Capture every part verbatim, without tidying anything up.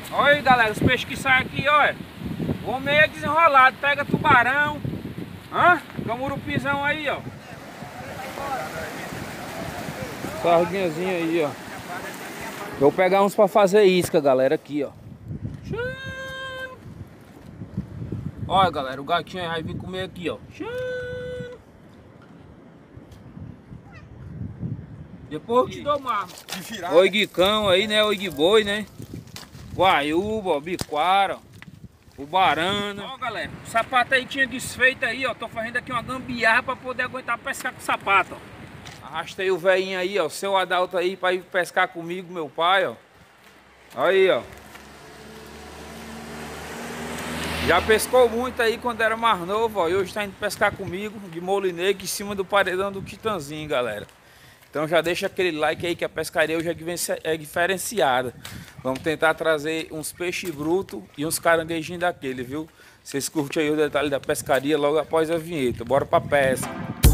Olha aí, galera, os peixes que saem aqui, olha. O homem é desenrolado, pega tubarão. Hã? Camurupizão aí, ó. Sardinhazinha aí, ó. Vou pegar uns pra fazer isca, galera, aqui, ó. Olha, galera, o gatinho vai vir comer aqui, ó. Depois eu te dou uma. Oi de cão aí, né? Oi de boi, né? Guaiúba, biquara, ubarana. Ó, galera, o sapato aí tinha desfeito aí, ó. Tô fazendo aqui uma gambiarra pra poder aguentar pescar com o sapato, ó. Arrastei o velhinho aí, ó. O seu Adalto aí pra ir pescar comigo, meu pai, ó. Aí, ó. Já pescou muito aí quando era mais novo, ó. E hoje tá indo pescar comigo de molinegro em cima do paredão do Titanzinho, galera. Então já deixa aquele like aí que a pescaria hoje é diferenciada. Vamos tentar trazer uns peixes brutos e uns caranguejinhos daquele, viu? Vocês curtem aí o detalhe da pescaria logo após a vinheta. Bora pra pesca.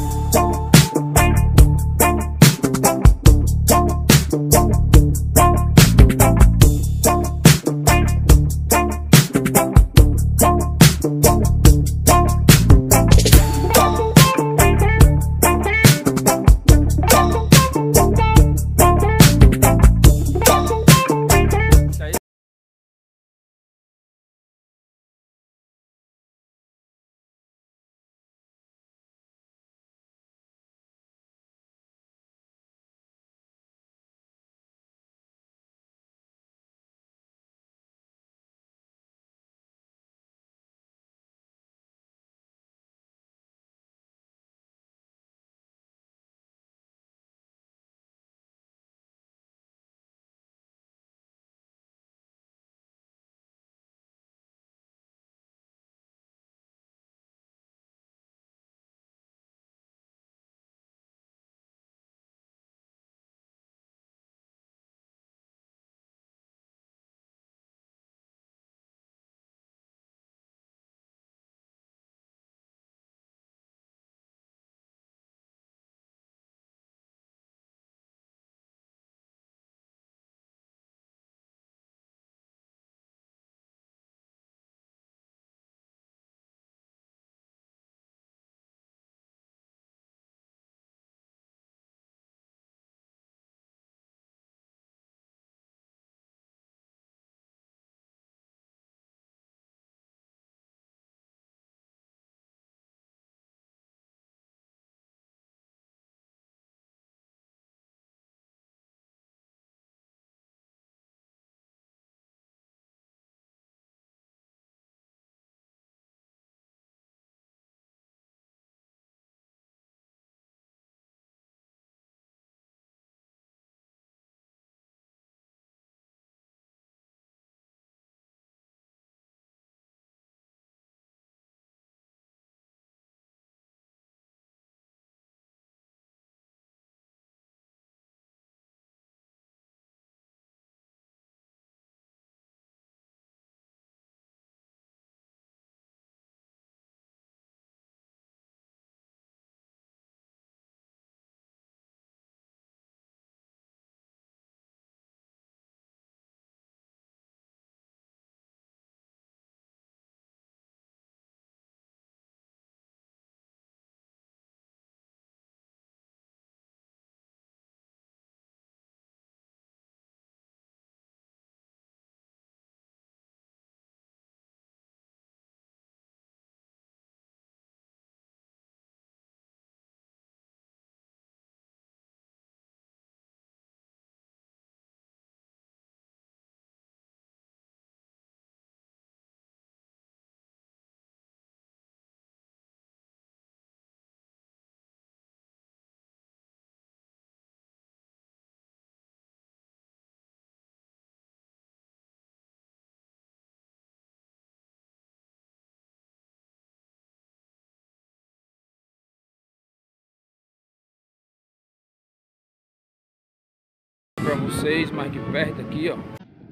Pra vocês mais de perto aqui, ó.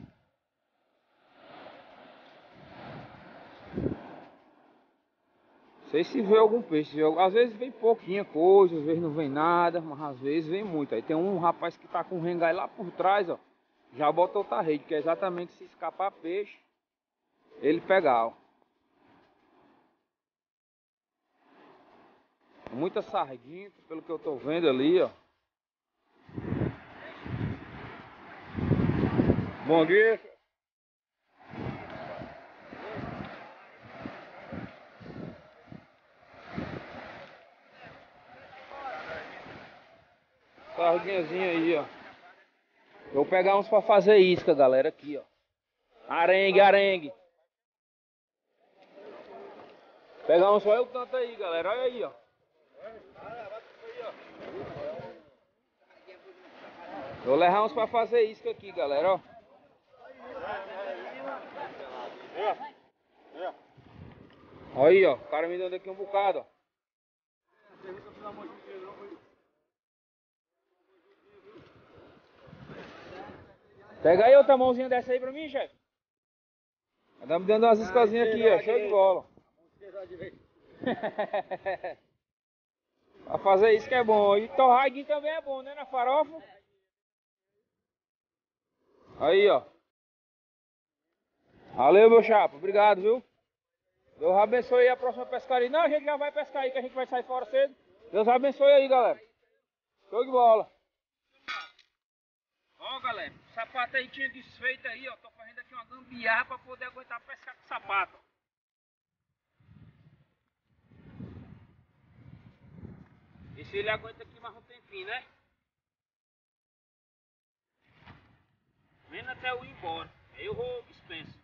Não sei se vê algum peixe, às vezes vem pouquinha coisa, às vezes não vem nada, mas às vezes vem muito. Aí tem um rapaz que tá com um rengai lá por trás, ó. Já bota outra rede, que é exatamente se escapar peixe, ele pegar, ó. Muita sardinha, pelo que eu tô vendo ali, ó. Bom dia. Sardinhazinha aí, ó. Eu vou pegar uns pra fazer isca, galera, aqui, ó. Arengue, arengue. Pegar uns só eu tanto aí, galera. Olha aí, ó. Vou levar uns pra fazer isca aqui, galera, ó. Aí, ó. O cara me dando aqui um bocado, ó. Pega aí outra mãozinha dessa aí pra mim, chefe. Tá me dando umas iscazinhas aqui, ó. Show de bola. Pra fazer isso que é bom. E torradinho também é bom, né? Na farofa. Aí, ó. Valeu, meu chapa. Obrigado, viu? Deus abençoe aí a próxima pescaria. Não, a gente já vai pescar aí, que a gente vai sair fora cedo. Deus abençoe aí, galera. Show de bola. Ó, galera, o sapato aí tinha desfeito aí, ó. Tô fazendo aqui uma gambiarra pra poder aguentar pescar com o sapato. Esse ele aguenta aqui mais um tempinho, né? Vendo até eu ir embora. Aí eu vou dispenso.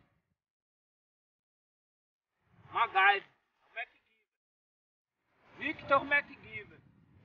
MacGyver. MacGyver. Victor MacGyver.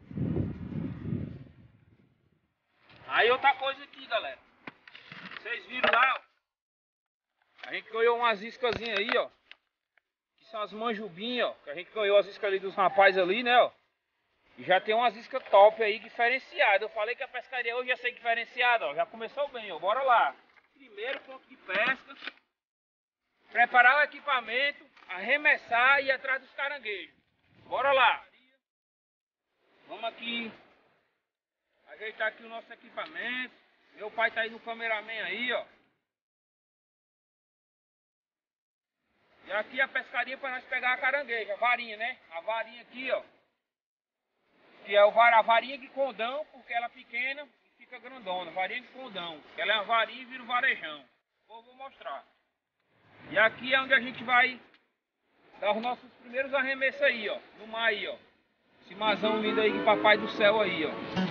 Aí outra coisa aqui, galera. Vocês viram lá, ó. A gente ganhou umas iscazinhas aí, ó. Que são as manjubinhas, ó. Que a gente ganhou as iscas ali dos rapazes ali, né, ó. E já tem umas iscas top aí, diferenciadas. Eu falei que a pescaria hoje ia ser diferenciada, ó. Já começou bem, ó. Bora lá. Primeiro ponto de pesca. Preparar o equipamento, arremessar e ir atrás dos caranguejos. Bora lá. Vamos aqui ajeitar aqui o nosso equipamento. Meu pai tá aí no cameraman aí, ó. E aqui a pescaria para nós pegar a carangueja, a varinha, né? A varinha aqui, ó. Que é o var, a varinha de condão, porque ela é pequena e fica grandona. Varinha de condão. Ela é uma varinha e vira um varejão. Eu vou mostrar. E aqui é onde a gente vai dar os nossos primeiros arremessos aí, ó. No mar aí, ó. Esse marzão lindo aí de papai do céu aí, ó.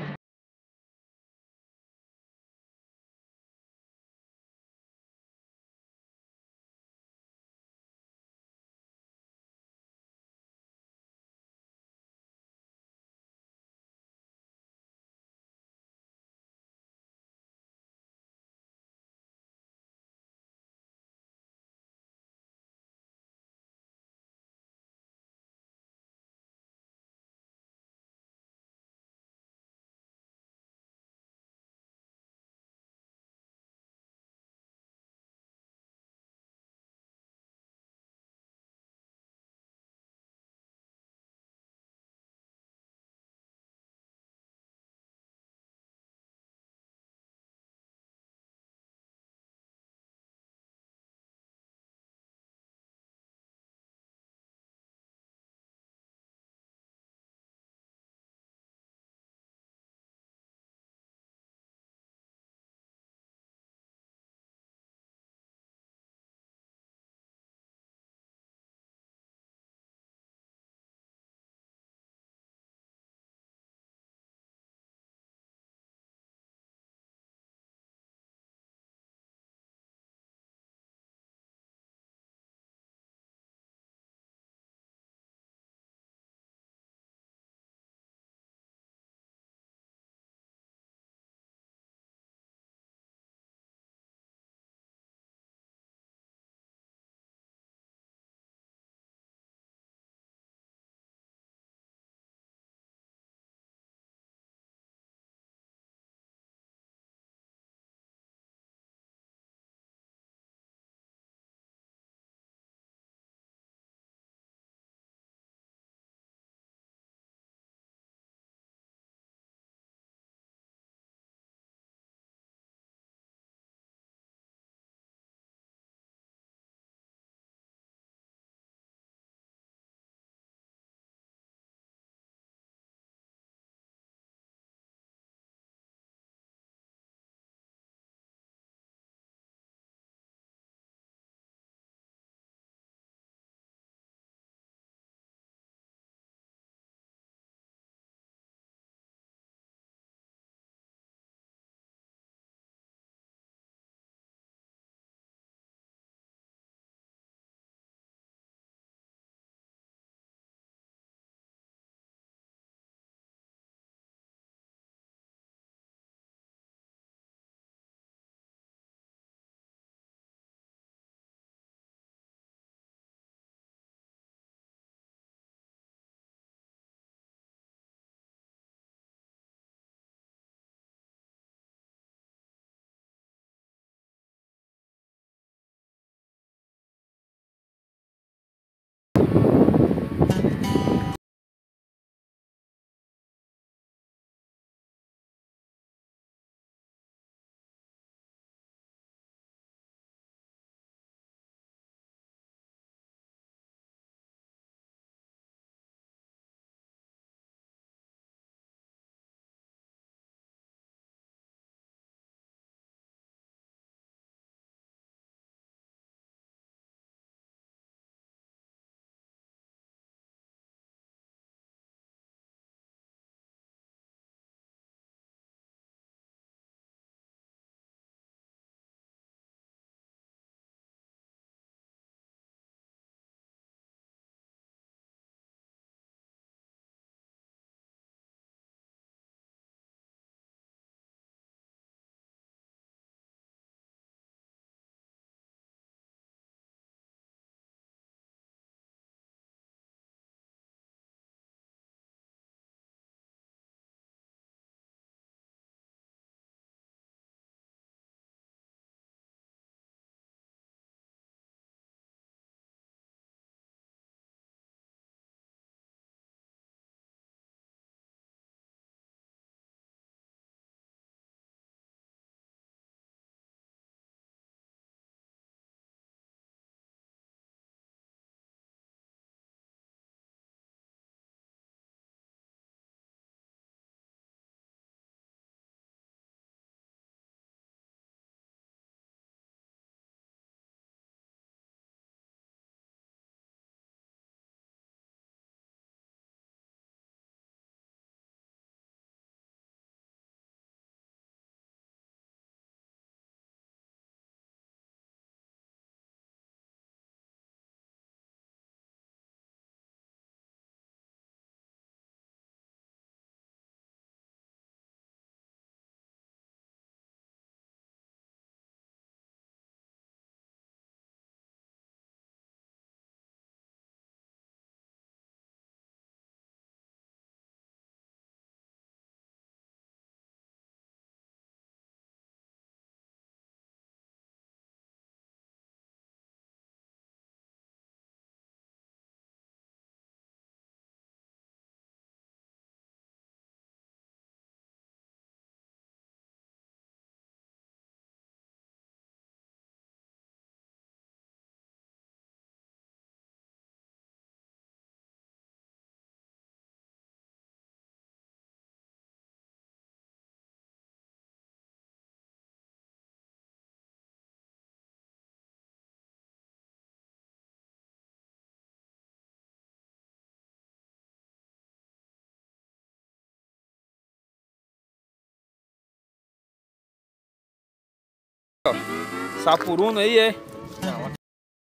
Sapuruna aí, é? Não,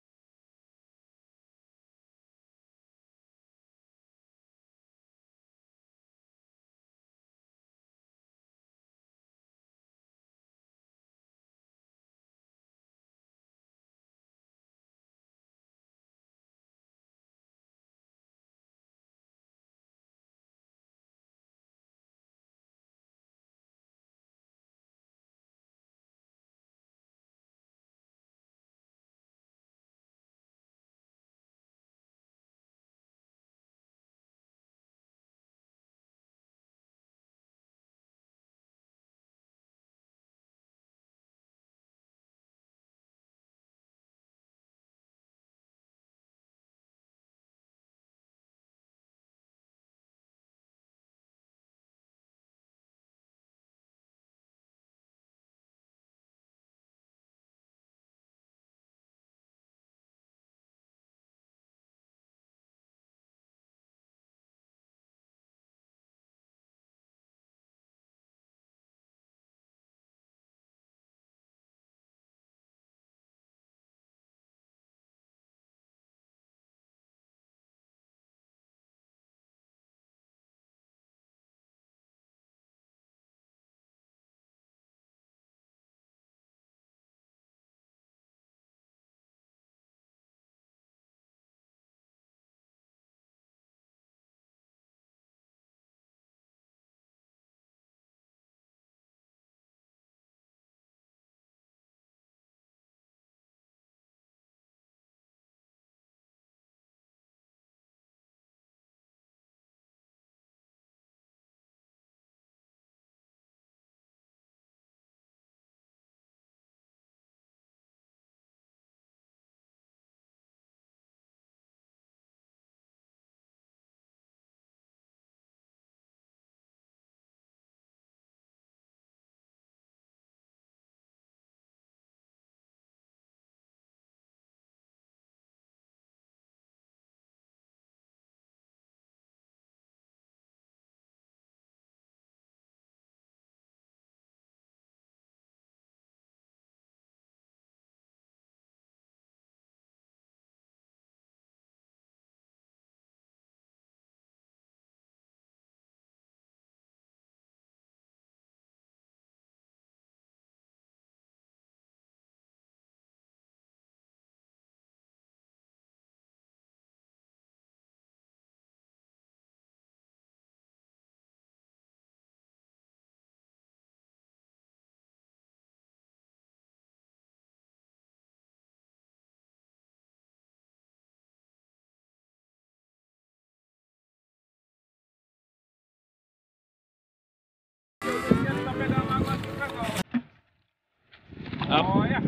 Olha.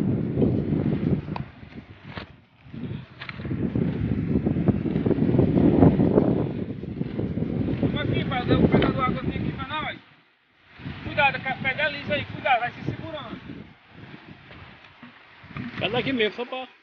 Vamos aqui, pai. Eu pego a água aqui pra nós. Cuidado, que a pedra é lisa aí. Cuidado, vai se segurando. Cadê aqui mesmo, só pra...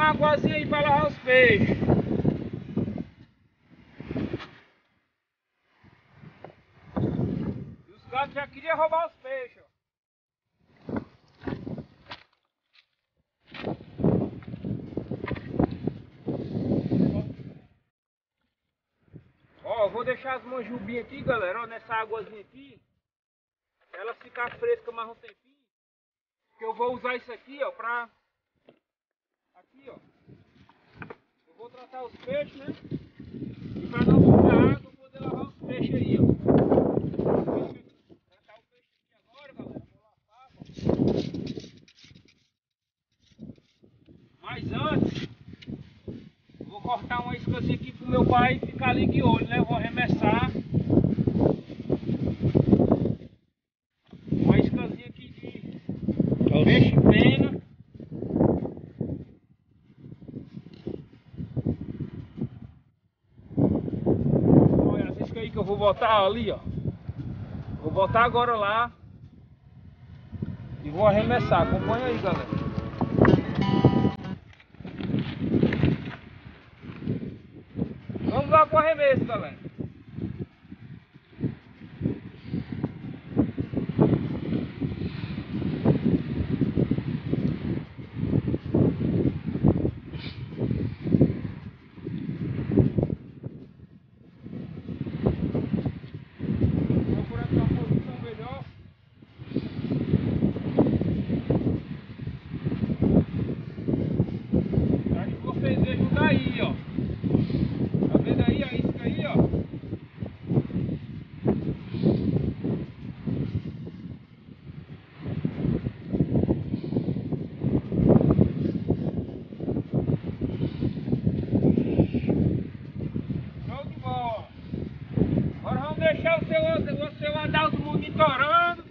uma aguazinha aí pra lavar os peixes. E os gatos já queriam roubar os peixes, ó. Ó, vou deixar as manjubinhas aqui, galera, ó, nessa águazinha aqui. Ela ficar fresca mais um tempinho. Que eu vou usar isso aqui, ó, pra... Aqui, ó. Eu vou tratar os peixes, né? E pra não sujar água, eu vou poder lavar os peixes aí, ó. Vou tratar o peixe aqui agora, galera. Vou lavar, ó. Mas antes, eu vou cortar uma iscazinha aqui pro meu pai ficar ali de olho, né? Eu vou arremessar uma iscazinha aqui de peixe pena. Olha as iscas aí que eu vou botar ali, ó. Vou botar agora lá e vou arremessar. Acompanha aí, galera. Vamos lá pro arremesso, galera. Aí, ó. Tá vendo aí a isca aí, ó? Show de bola. Agora vamos deixar o seu, o seu Adalto monitorando.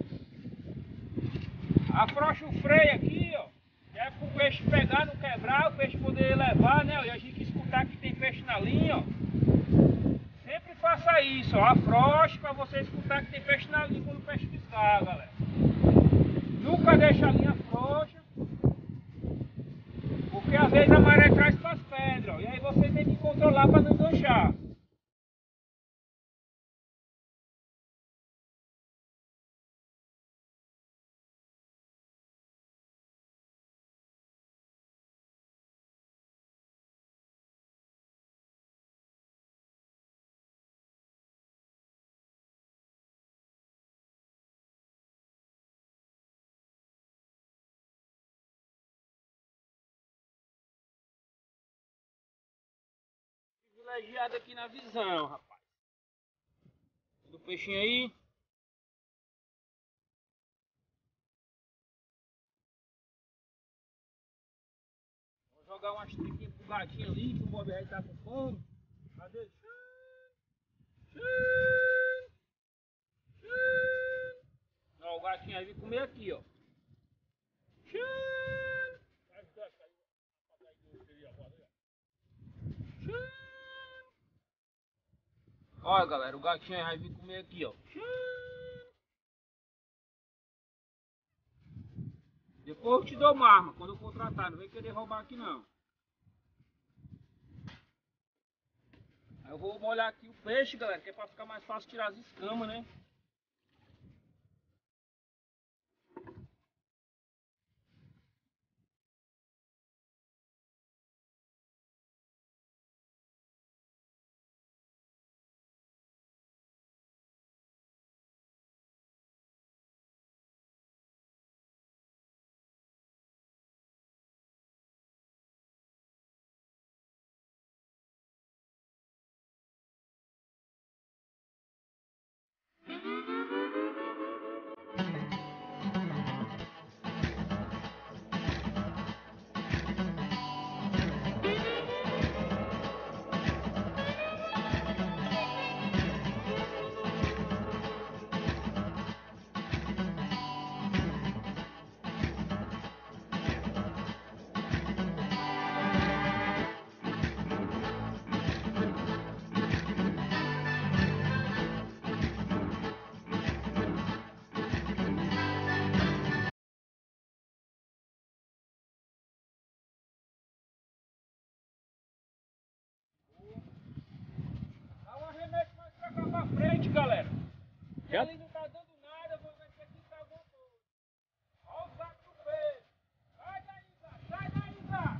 Afrouxa o freio aqui, ó. É pro peixe pegar, não quebrar, o peixe poder levar, né? E a gente escutar que tem peixe na linha, ó. Sempre faça isso, ó. Afrouxe pra você escutar que tem peixe na linha quando o peixe piscar, galera. Nunca deixa a linha frouxa, porque às vezes a maré traz para as pedras, ó. E aí você tem que controlar para não enganchar. Privilegiado aqui na visão, rapaz. Do peixinho aí. Vou jogar umas triquinhas pro gatinho ali, que o Bob aí tá com fome. Cadê? Ó, o gatinho aí vem comer aqui, ó. Olha, galera, o gatinho aí vai vir comer aqui, ó. Depois eu te dou uma arma quando eu for tratar, não vem querer roubar aqui não. Aí eu vou molhar aqui o peixe, galera, que é pra ficar mais fácil tirar as escamas, né? frente, galera. Já? Ele não tá dando nada, vou ver se aqui tá alguma coisa. Olha o saco do peixe. Sai daí, Zá. Sai daí, Zá.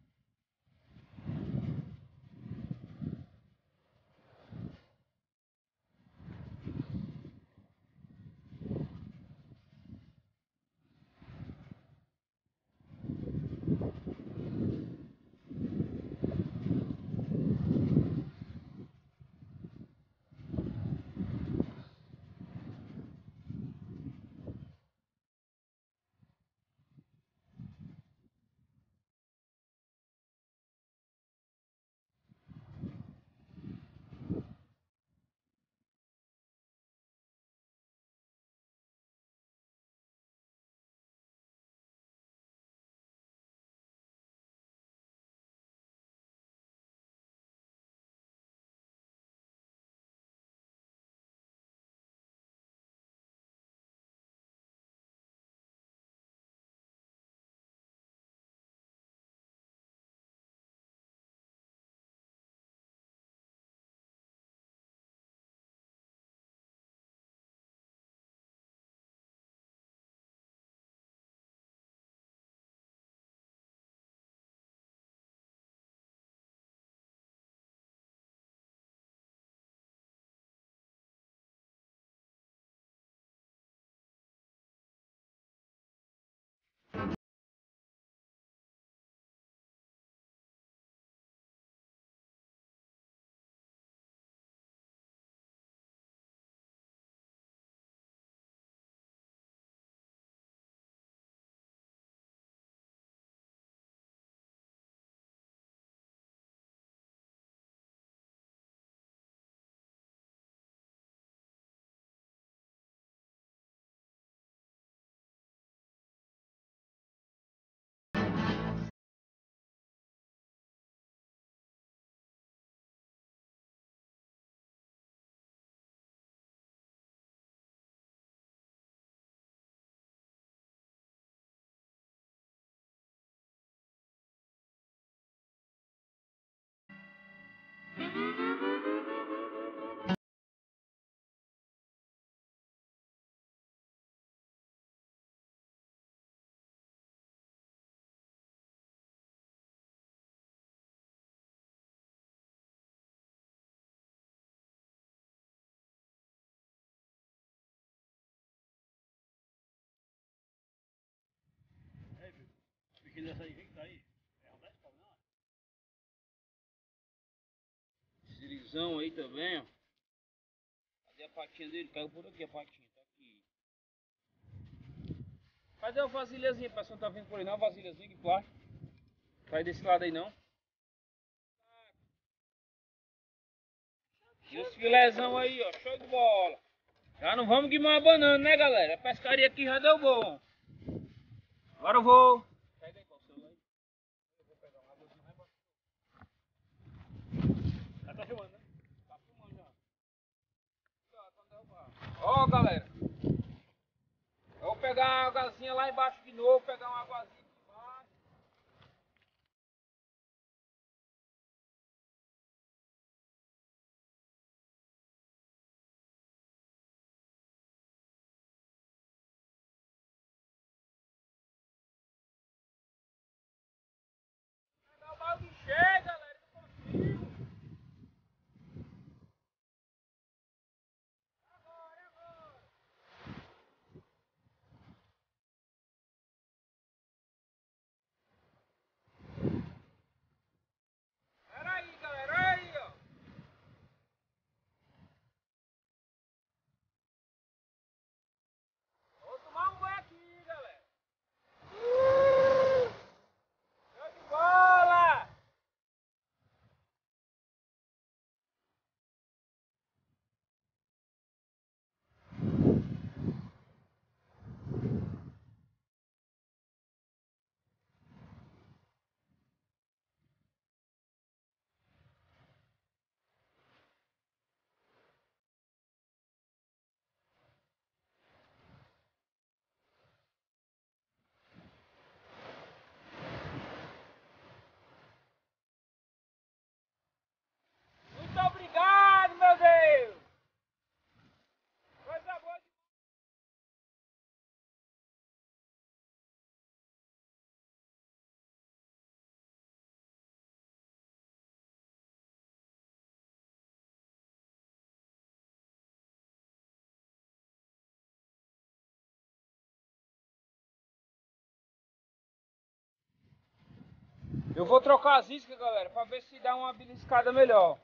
Bicho dessa aí, vem que tá aí. É um dez pau, não? Sirizão aí também, ó. Cadê a patinha dele? Caiu por aqui a patinha, tá aqui. Cadê a vasilhazinha? O pessoal não tá vindo por aí não, a vasilhazinha de plástico. Sai desse lado aí não. E os filézão aí, ó, show de bola. Já não vamos guimar a banana, né, galera? A pescaria aqui já deu bom. Agora eu vou... Pega aí, qual o celular aí? Eu vou pegar uma águazinha lá embaixo. Já tá filmando, né? Tá filmando já. Ó, galera. Eu vou pegar uma águazinha lá embaixo de novo, pegar uma águazinha. Pegar o balde cheio, galera. Eu vou trocar as iscas, galera, pra ver se dá uma beliscada melhor.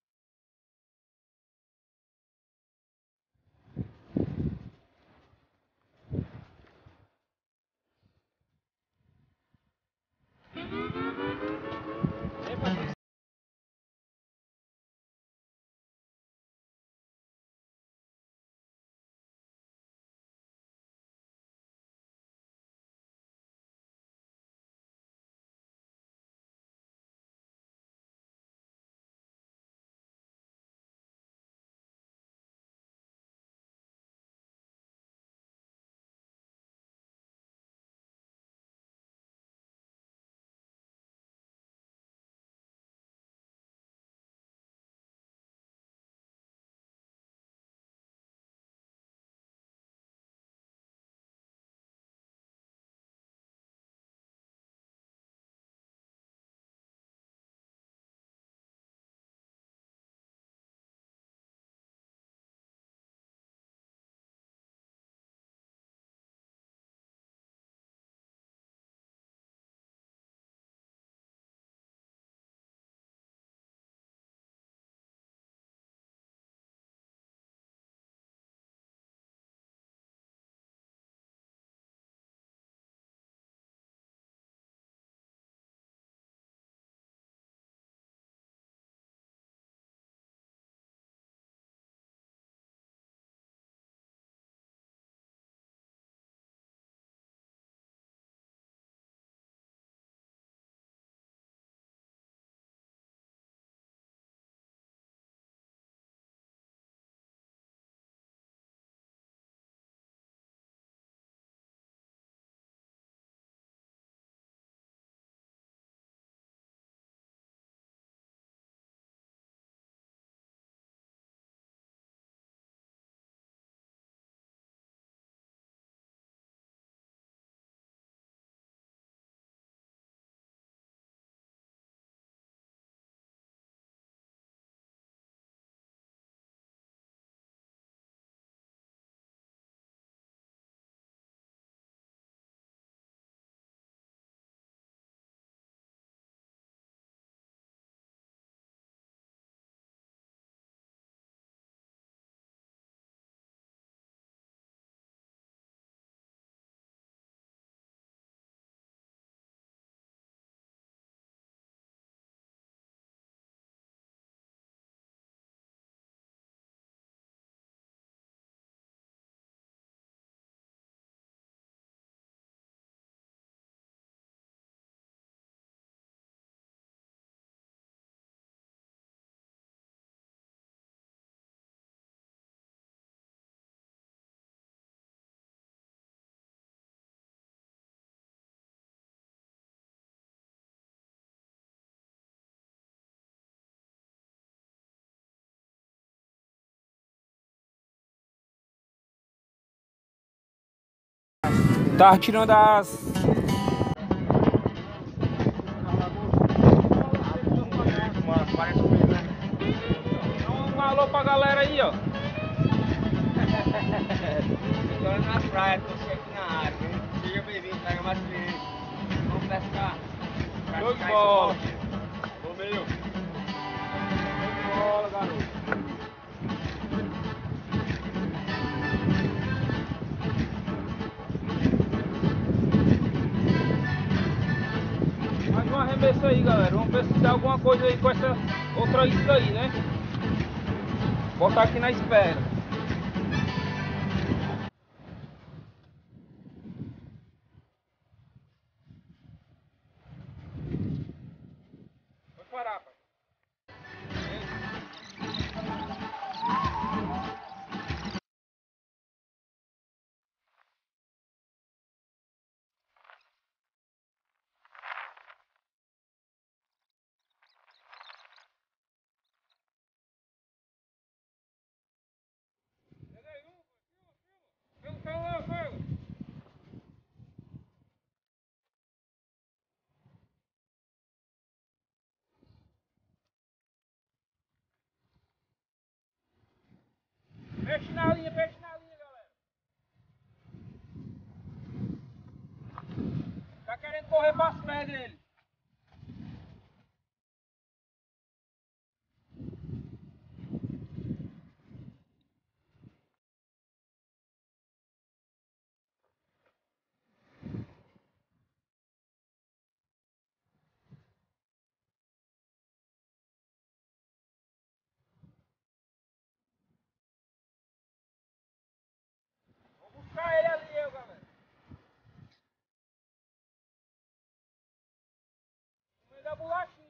Tava tirando as... Um alô pra galera aí, ó. Estou na praia, tô aqui na área, hein? Seja bem-vindo, traga mais clientes. Vamos pescar. Show de bola. Ô, meu. Show de bola, garoto. Mais um arremesso aí, galera. Vamos ver se dá alguma coisa aí com essa outra isca aí, né? Botar aqui na espera. Pode parar, pai. Peixe na linha, peixe na linha, galera. Tá querendo correr pras pés dele. da bolachinha.